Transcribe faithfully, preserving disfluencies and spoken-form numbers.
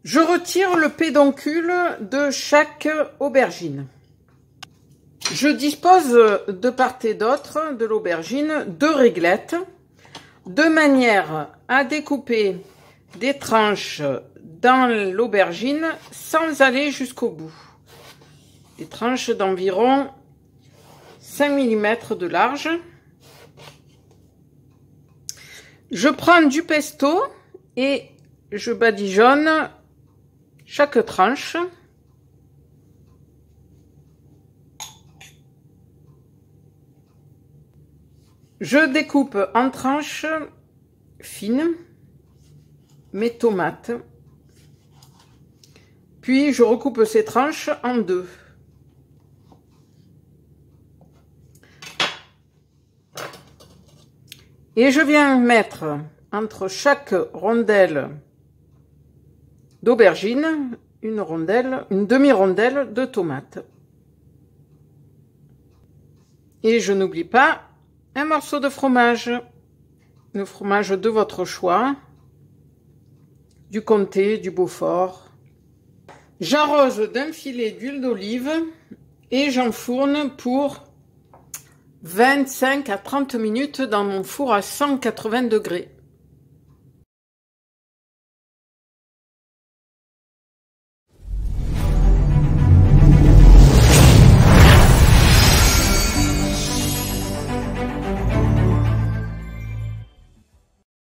Je retire le pédoncule de chaque aubergine. Je dispose de part et d'autre de l'aubergine deux réglettes, de manière à découper des tranches dans l'aubergine sans aller jusqu'au bout. Des tranches d'environ cinq millimètres de large. Je prends du pesto et je badigeonne chaque tranche. Je découpe en tranches fines mes tomates. Puis je recoupe ces tranches en deux. Et je viens mettre entre chaque rondelle d'aubergine une rondelle, une demi-rondelle de tomate. Et je n'oublie pas un morceau de fromage, le fromage de votre choix, du Comté, du Beaufort. J'arrose d'un filet d'huile d'olive et j'enfourne pour vingt-cinq à trente minutes dans mon four à cent quatre-vingts degrés.